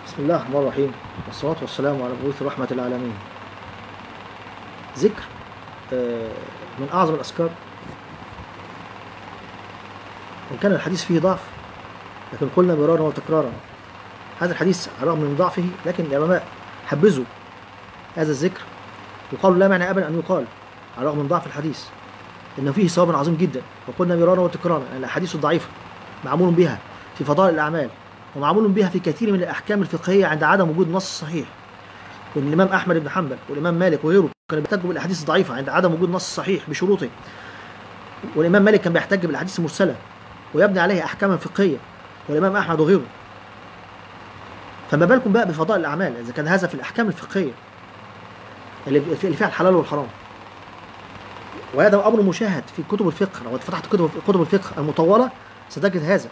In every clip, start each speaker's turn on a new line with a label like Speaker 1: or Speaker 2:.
Speaker 1: بسم الله الرحمن الرحيم، والصلاة والسلام على مبعوث رحمة العالمين. ذكر من أعظم الأذكار، وإن كان الحديث فيه ضعف لكن قلنا مرارا وتكرارا هذا الحديث على الرغم من ضعفه، لكن العلماء حبذوا هذا الذكر وقالوا لا معنى أبدا أن يقال على الرغم من ضعف الحديث إنه فيه ثواب عظيم جدا. وقلنا مرارا وتكرارا أن الأحاديث الضعيفة معمول بها في فضائل الأعمال، ومعمول بها في كثير من الأحكام الفقهية عند عدم وجود نص صحيح. وإن الإمام أحمد بن حنبل والإمام مالك وغيره كانوا بيحتجوا بالأحاديث الضعيفة عند عدم وجود نص صحيح بشروطه، والإمام مالك كان بيحتج بالأحاديث المرسلة ويبني عليها أحكاما فقهية، والإمام أحمد وغيره. فما بالكم بقى بفضائل الأعمال إذا كان هذا في الأحكام الفقهية اللي فيها الحلال والحرام. وهذا أمر مشاهد في كتب الفقه، لو فتحت كتب الفقه المطولة ستجد هذا.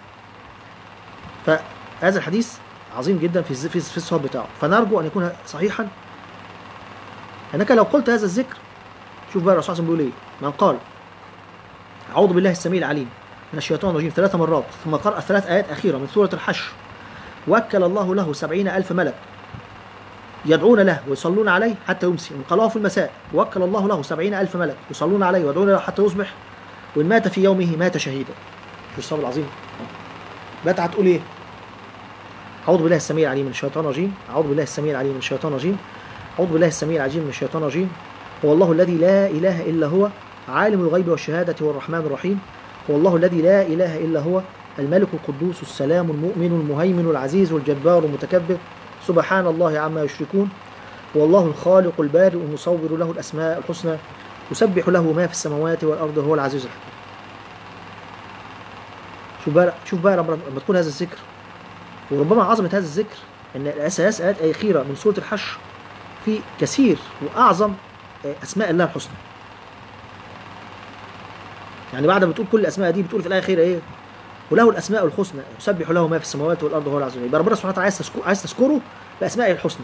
Speaker 1: فهذا الحديث عظيم جدا في الصواب بتاعه، فنرجو أن يكون صحيحا. أنك لو قلت هذا الذكر، شوف بقى الرسول صلى الله عليه وسلم بيقول إيه: من قال أعوذ بالله السميع العليم من الشيطان الرجيم 3 مرات ثم قرأ 3 آيات أخيرة من سورة الحشر، وكل الله له 70,000 ملك يدعون له ويصلون عليه حتى يمسي. إن قالوه في المساء وكل الله له 70,000 ملك يصلون عليه ويدعون له حتى يصبح، وإن مات في يومه مات شهيدا. شوف الصبر العظيم. بقى هتقول إيه؟ أعوذ بالله السميع العليم من الشيطان الرجيم، أعوذ بالله السميع العليم من الشيطان الرجيم، أعوذ بالله السميع العليم من الشيطان الرجيم. هو الله الذي لا إله إلا هو عالم الغيب والشهادة هو الرحمن الرحيم. هو الله الذي لا إله إلا هو الملك القدوس السلام المؤمن المهيمن العزيز الجبار المتكبر سبحان الله عما يشركون. هو الله الخالق البارئ المصور له الأسماء الحسنى يسبح له ما في السماوات والأرض وهو العزيز الحكيم. شوف بقى لما تقول هذا الذكر، وربما عظمة هذا الذكر أن الأساس آيات أخيرة من سورة الحشر في كثير وأعظم أسماء الله الحسنى. يعني بعد ما بتقول كل الأسماء دي بتقول في الآية الأخيرة إيه؟ وله الأسماء الحسنى يسبح له ما في السماوات والأرض وهو العزيز الحكيم. يبقى ربنا سبحانه وتعالى عايز تذكره بأسمائه الحسنى.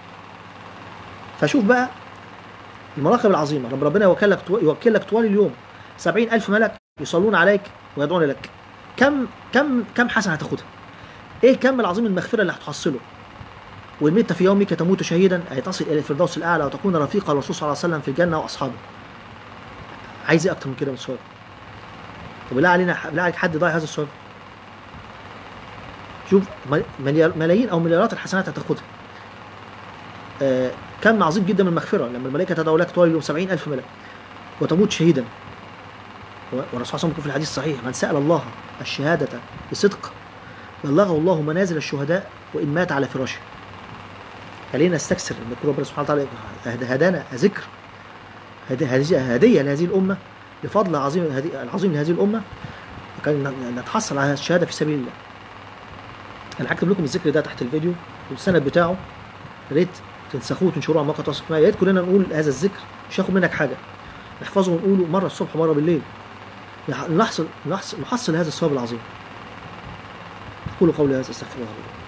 Speaker 1: فشوف بقى المراقب العظيمة. ربنا يوكل لك طوال اليوم 70,000 ملك يصلون عليك ويدعون لك. كم حسنة هتاخدها؟ ايه الكم العظيم المغفرة اللي هتحصله؟ وإن مت في يومك تموت شهيدا أي تصل إلى الفردوس الأعلى وتكون رفيق الرسول صلى الله عليه وسلم في الجنة وأصحابه. عايز ايه أكتر من كده من الثواب؟ وبالله عليك حد ضايع هذا الثواب؟ شوف ملايين أو مليارات الحسنات هتاخدها. كم عظيم جدا من المغفرة لما الملائكة تدعو لك طوال اليوم 70,000 ملك وتموت شهيدا. والرسول صلى الله عليه وسلم في الحديث الصحيح: من سأل الله الشهادة بصدق بلغه الله منازل الشهداء وإن مات على فراشه. خلينا نستكثر ان يكون ربنا سبحانه وتعالى هدانا ذكر هدية لهذه الأمة بفضل العظيم لهذه الأمة، وكان نتحصل على الشهادة في سبيل الله. أنا هكتب لكم الذكر ده تحت الفيديو والسند بتاعه، يا ريت تنسخوه وتنشروه على مواقع التواصل الاجتماعي. يا ريت كلنا نقول هذا الذكر، مش هياخد منك حاجة، نحفظه ونقوله مرة الصبح ومرة بالليل، نحصل هذا الثواب العظيم. قولوا قولي هذا، استغفر الله.